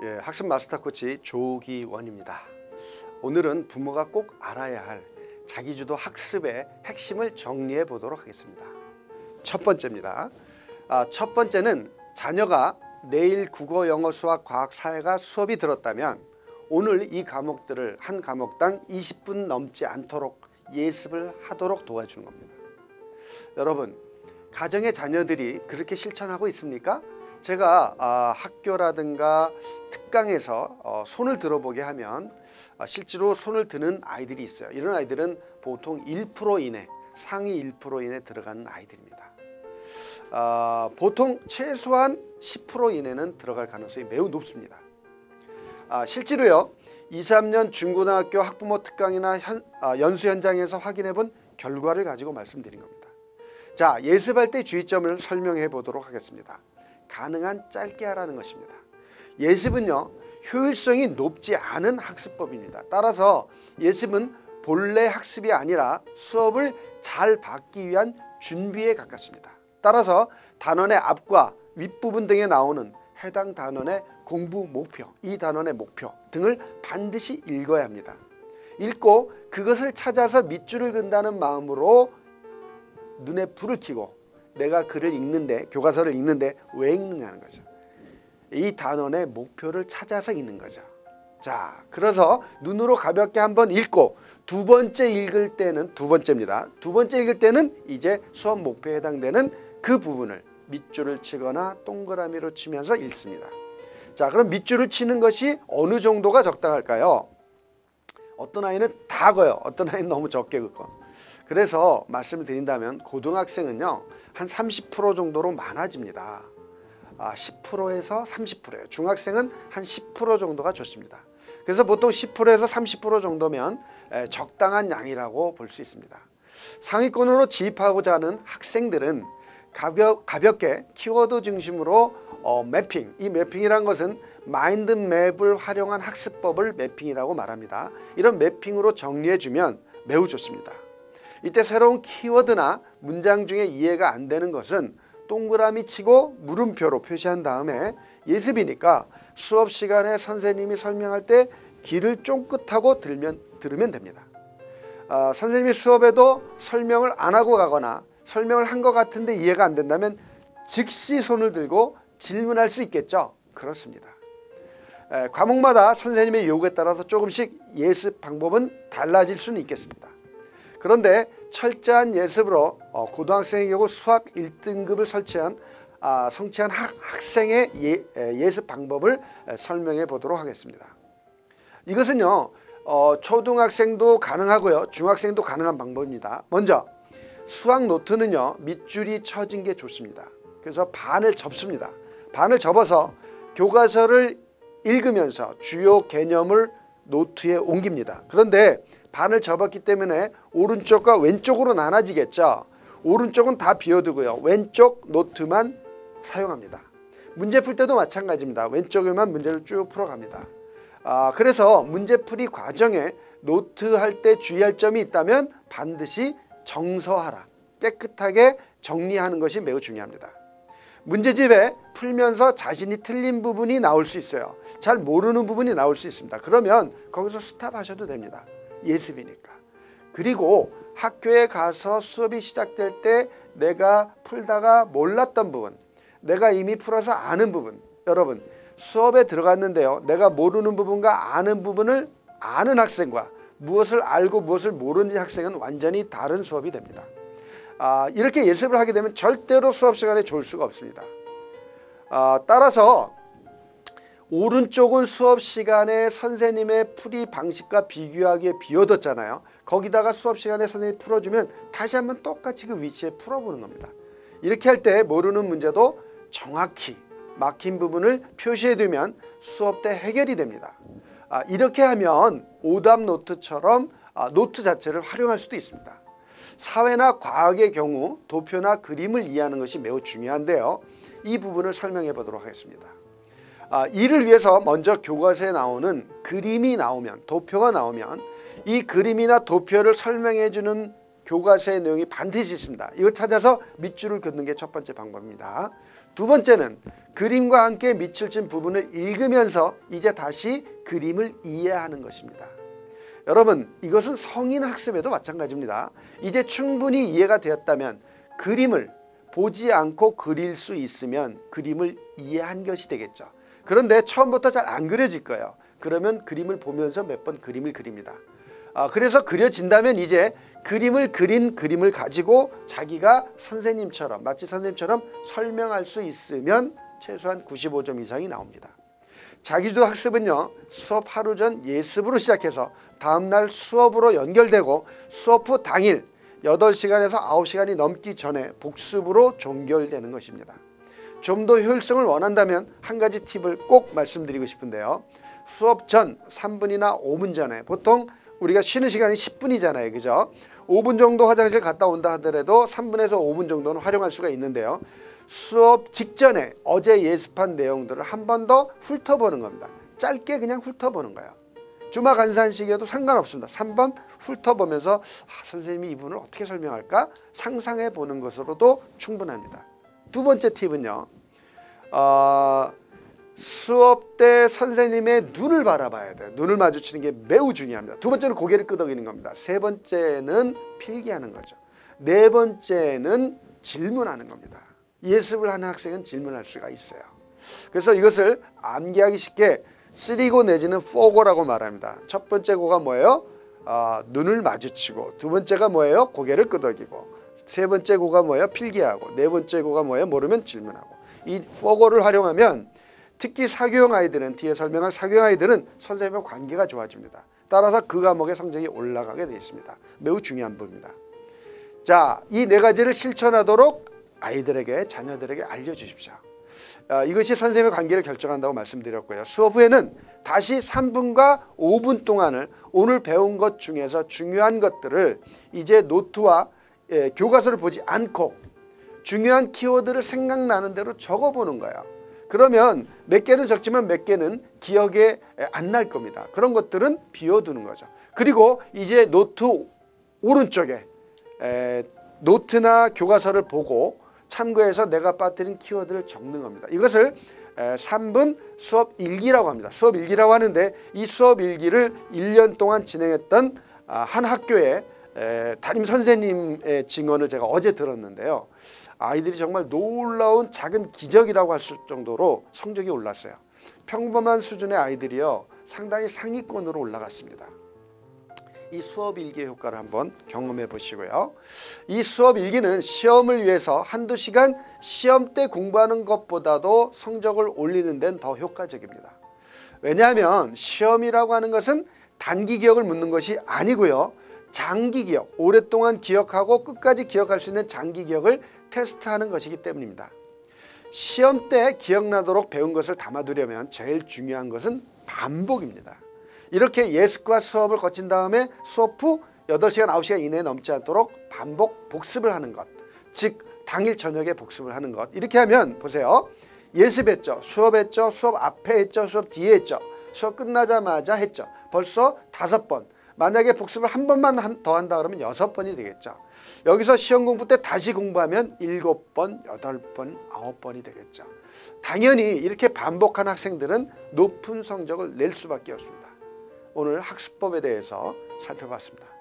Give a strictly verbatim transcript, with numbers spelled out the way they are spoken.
예, 학습 마스터 코치 조기원입니다. 오늘은 부모가 꼭 알아야 할 자기주도 학습의 핵심을 정리해 보도록 하겠습니다. 첫 번째입니다. 아, 첫 번째는 자녀가 내일 국어, 영어, 수학, 과학, 사회가 수업이 들었다면 오늘 이 과목들을 한 과목당 이십 분 넘지 않도록 예습을 하도록 도와주는 겁니다. 여러분, 가정의 자녀들이 그렇게 실천하고 있습니까? 제가 아, 학교라든가 특강에서 어, 손을 들어보게 하면 아, 실제로 손을 드는 아이들이 있어요. 이런 아이들은 보통 일 퍼센트 이내, 상위 일 퍼센트 이내 들어가는 아이들입니다. 아, 보통 최소한 십 퍼센트 이내는 들어갈 가능성이 매우 높습니다. 아, 실제로요, 이, 삼 년 중고등학교 학부모 특강이나 현, 아, 연수 현장에서 확인해 본 결과를 가지고 말씀드린 겁니다. 자, 예습할 때 주의점을 설명해 보도록 하겠습니다. 가능한 짧게 하라는 것입니다. 예습은요, 효율성이 높지 않은 학습법입니다. 따라서 예습은 본래 학습이 아니라 수업을 잘 받기 위한 준비에 가깝습니다. 따라서 단원의 앞과 윗부분 등에 나오는 해당 단원의 공부 목표, 이 단원의 목표 등을 반드시 읽어야 합니다. 읽고 그것을 찾아서 밑줄을 그은다는 마음으로 눈에 불을 켜고 내가 글을 읽는데, 교과서를 읽는데 왜 읽느냐는 거죠. 이 단원의 목표를 찾아서 읽는 거죠. 자, 그래서 눈으로 가볍게 한번 읽고 두 번째 읽을 때는, 두 번째입니다. 두 번째 읽을 때는 이제 수업 목표에 해당되는 그 부분을 밑줄을 치거나 동그라미로 치면서 읽습니다. 자, 그럼 밑줄을 치는 것이 어느 정도가 적당할까요? 어떤 아이는 다 걷어요. 어떤 아이는 너무 적게 긋고. 그래서 말씀을 드린다면 고등학생은요, 한 삼십 퍼센트 정도로 많아집니다. 아, 십 퍼센트에서 삼십 퍼센트예요. 중학생은 한 십 퍼센트 정도가 좋습니다. 그래서 보통 십 퍼센트에서 삼십 퍼센트 정도면 적당한 양이라고 볼 수 있습니다. 상위권으로 진입하고자 하는 학생들은 가볍, 가볍게 키워드 중심으로 어, 매핑, 이 매핑이란 것은 마인드맵을 활용한 학습법을 매핑이라고 말합니다. 이런 매핑으로 정리해주면 매우 좋습니다. 이때 새로운 키워드나 문장 중에 이해가 안 되는 것은 동그라미 치고 물음표로 표시한 다음에 예습이니까 수업 시간에 선생님이 설명할 때 귀를 쫑긋하고 들면, 들으면 됩니다. 어, 선생님이 수업에도 설명을 안 하고 가거나 설명을 한 것 같은데 이해가 안 된다면 즉시 손을 들고 질문할 수 있겠죠? 그렇습니다. 에, 과목마다 선생님의 요구에 따라서 조금씩 예습 방법은 달라질 수는 있겠습니다. 그런데 철저한 예습으로 어, 고등학생의 경우 수학 일 등급을 설치한, 아, 성취한 학, 학생의 예, 예습 방법을 에, 설명해 보도록 하겠습니다. 이것은요, 어, 초등학생도 가능하고요, 중학생도 가능한 방법입니다. 먼저 수학 노트는요, 밑줄이 쳐진 게 좋습니다. 그래서 반을 접습니다. 반을 접어서 교과서를 읽으면서 주요 개념을 노트에 옮깁니다. 그런데 반을 접었기 때문에 오른쪽과 왼쪽으로 나눠지겠죠. 오른쪽은 다 비워두고요, 왼쪽 노트만 사용합니다. 문제 풀 때도 마찬가지입니다. 왼쪽에만 문제를 쭉 풀어갑니다. 아, 그래서 문제풀이 과정에 노트 할 때 주의할 점이 있다면 반드시 정서하라, 깨끗하게 정리하는 것이 매우 중요합니다. 문제집에 풀면서 자신이 틀린 부분이 나올 수 있어요. 잘 모르는 부분이 나올 수 있습니다. 그러면 거기서 스탑하셔도 됩니다. 예습이니까. 그리고 학교에 가서 수업이 시작될 때 내가 풀다가 몰랐던 부분, 내가 이미 풀어서 아는 부분, 여러분 수업에 들어갔는데요, 내가 모르는 부분과 아는 부분을 아는 학생과 무엇을 알고 무엇을 모르는 학생은 완전히 다른 수업이 됩니다. 아, 이렇게 예습을 하게 되면 절대로 수업 시간에 졸 수가 없습니다. 아, 따라서 오른쪽은 수업 시간에 선생님의 풀이 방식과 비교하기에 비워뒀잖아요. 거기다가 수업 시간에 선생님이 풀어주면 다시 한번 똑같이 그 위치에 풀어보는 겁니다. 이렇게 할 때 모르는 문제도 정확히 막힌 부분을 표시해두면 수업 때 해결이 됩니다. 아, 이렇게 하면 오답 노트처럼 아, 노트 자체를 활용할 수도 있습니다. 사회나 과학의 경우 도표나 그림을 이해하는 것이 매우 중요한데요, 이 부분을 설명해 보도록 하겠습니다. 아, 이를 위해서 먼저 교과서에 나오는 그림이 나오면, 도표가 나오면 이 그림이나 도표를 설명해 주는 교과서의 내용이 반드시 있습니다. 이걸 찾아서 밑줄을 긋는 게 첫 번째 방법입니다. 두 번째는 그림과 함께 밑줄 친 부분을 읽으면서 이제 다시 그림을 이해하는 것입니다. 여러분, 이것은 성인 학습에도 마찬가지입니다. 이제 충분히 이해가 되었다면 그림을 보지 않고 그릴 수 있으면 그림을 이해한 것이 되겠죠. 그런데 처음부터 잘 안 그려질 거예요. 그러면 그림을 보면서 몇 번 그림을 그립니다. 아, 그래서 그려진다면 이제 그림을 그린 그림을 가지고 자기가 선생님처럼 마치 선생님처럼 설명할 수 있으면 최소한 구십오 점 이상이 나옵니다. 자기주도 학습은요, 수업 하루 전 예습으로 시작해서 다음날 수업으로 연결되고 수업 후 당일 여덟 시간에서 아홉 시간이 넘기 전에 복습으로 종결되는 것입니다. 좀 더 효율성을 원한다면 한 가지 팁을 꼭 말씀드리고 싶은데요. 수업 전 삼 분이나 오 분 전에, 보통 우리가 쉬는 시간이 십 분이잖아요. 그죠? 오 분 정도 화장실 갔다 온다 하더라도 삼 분에서 오 분 정도는 활용할 수가 있는데요. 수업 직전에 어제 예습한 내용들을 한 번 더 훑어보는 겁니다. 짧게 그냥 훑어보는 거예요. 주마 간산식이어도 상관없습니다. 삼 번 훑어보면서 아, 선생님이 이분을 어떻게 설명할까 상상해 보는 것으로도 충분합니다. 두 번째 팁은요, 어, 수업 때 선생님의 눈을 바라봐야 돼요. 눈을 마주치는 게 매우 중요합니다. 두 번째는 고개를 끄덕이는 겁니다. 세 번째는 필기하는 거죠. 네 번째는 질문하는 겁니다. 예습을 하는 학생은 질문할 수가 있어요. 그래서 이것을 암기하기 쉽게 쓰리고 내지는 포고라고 말합니다. 첫 번째 고가 뭐예요? 어, 눈을 마주치고, 두 번째가 뭐예요? 고개를 끄덕이고, 세 번째 고가 뭐예요? 필기하고, 네 번째 고가 뭐예요? 모르면 질문하고. 이 포고를 활용하면 특히 사교형 아이들은, 뒤에 설명할 사교형 아이들은 선생님과 관계가 좋아집니다. 따라서 그 과목의 성적이 올라가게 되어 있습니다. 매우 중요한 부분입니다. 자, 이 네 가지를 실천하도록 아이들에게, 자녀들에게 알려주십시오. 아, 이것이 선생님의 관계를 결정한다고 말씀드렸고요. 수업 후에는 다시 삼 분과 오 분 동안을 오늘 배운 것 중에서 중요한 것들을 이제 노트와 예, 교과서를 보지 않고 중요한 키워드를 생각나는 대로 적어보는 거예요. 그러면 몇 개는 적지만 몇 개는 기억에 안 날 겁니다. 그런 것들은 비워두는 거죠. 그리고 이제 노트 오른쪽에 에, 노트나 교과서를 보고 참고해서 내가 빠뜨린 키워드를 적는 겁니다. 이것을 삼 분 수업 일기라고 합니다. 수업 일기라고 하는데 이 수업 일기를 일 년 동안 진행했던 한 학교의 담임 선생님의 증언을 제가 어제 들었는데요. 아이들이 정말 놀라운 작은 기적이라고 할 정도로 성적이 올랐어요. 평범한 수준의 아이들이요, 상당히 상위권으로 올라갔습니다. 이 수업 일기의 효과를 한번 경험해 보시고요. 이 수업 일기는 시험을 위해서 한두 시간 시험 때 공부하는 것보다도 성적을 올리는 데는 더 효과적입니다. 왜냐하면 시험이라고 하는 것은 단기 기억을 묻는 것이 아니고요, 장기 기억, 오랫동안 기억하고 끝까지 기억할 수 있는 장기 기억을 테스트하는 것이기 때문입니다. 시험 때 기억나도록 배운 것을 담아두려면 제일 중요한 것은 반복입니다. 이렇게 예습과 수업을 거친 다음에 수업 후 여덟 시간 아홉 시간 이내에 넘지 않도록 반복 복습을 하는 것, 즉 당일 저녁에 복습을 하는 것. 이렇게 하면 보세요. 예습했죠, 수업했죠, 수업 앞에 했죠, 수업 뒤에 했죠, 수업 끝나자마자 했죠. 벌써 다섯 번. 만약에 복습을 한 번만 더 한다 그러면 여섯 번이 되겠죠. 여기서 시험 공부 때 다시 공부하면 일곱 번, 여덟 번, 아홉 번이 되겠죠. 당연히 이렇게 반복한 학생들은 높은 성적을 낼 수밖에 없습니다. 오늘 학습법에 대해서 살펴봤습니다.